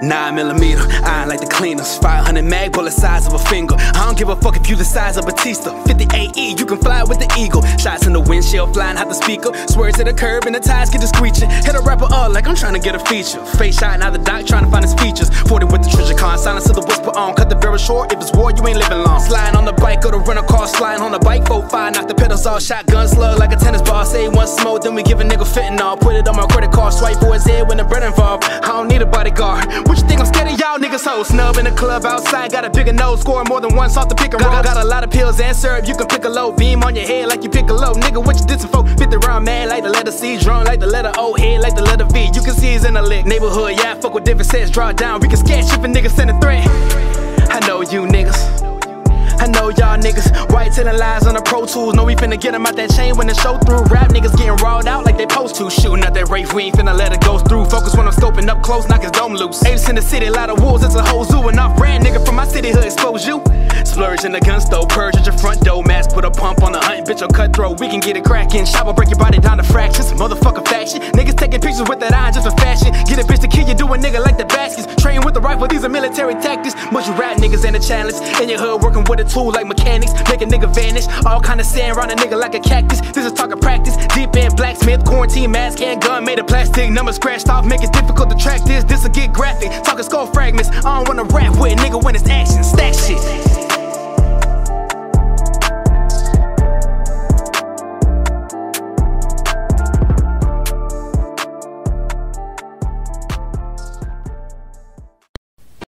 9mm, iron like the cleaners. 500 mag, bullet size of a finger. I don't give a fuck if you the size of Batista. 50 AE, you can fly with the eagle. Shots in the windshield, flying out the speaker. Swerve to the curb and the tires get to screeching. Hit a rapper up like I'm trying to get a feature. Face shot out the dock, trying to find his features. 40 with the treasure con, silence to the whisper on. Cut the barrel short, if it's war, you ain't living long. Sliding on the bike, or the rental car, sliding on the bike. 4-5, knock the pedals off, shotgun slug like a tennis ball. Say one smoke, then we give a nigga fitting all. Put it on my credit card, swipe for his head when the bread involved. I don't need a bodyguard. What you think I'm scared of y'all niggas? Ho, snub in the club outside, got a bigger nose, scoring more than once off the pick and roll. Got a lot of pills and syrup, you can pick a low. Beam on your head like you pick a low. Nigga, what you dissing for? 50 round mad like the letter C, drawn like the letter O, head like the letter V. You can see he's in the lick. Neighborhood, yeah, I fuck with different sets, draw down. We can sketch if a nigga send a threat. I know you niggas. I know y'all niggas, white telling lies on the Pro Tools. Know we finna get them out that chain when the show through. Rap niggas getting rawed out like they post to. Shooting at that Wraith, we ain't finna let it go through. Focus when I'm scoping up close, knock his dome loose. Apes in the city, lot of wolves, it's a whole zoo. And off-brand nigga from my city hood expose you. Splurge in the gun store, purge at your front door. Mask, put a pump on the hunt, bitch, or cutthroat. We can get it crackin', shop will break your body down to fractions. Motherfucker faction, niggas taking pictures with that iron just for fashion. Get a bitch to kill you, do a nigga like the baskets. Train with the rifle, these are military tactics. Much you rap niggas ain't a challenge. In your hood working with a tool like mechanics. Make a nigga vanish, all kind of sand around a nigga like a cactus. This is talk of practice, deep in blacksmith. Quarantine mask, hand gun, made of plastic. Numbers scratched off, make it difficult to track this. This'll get graphic, talking skull fragments. I don't wanna rap with a nigga when it's action, stack shit.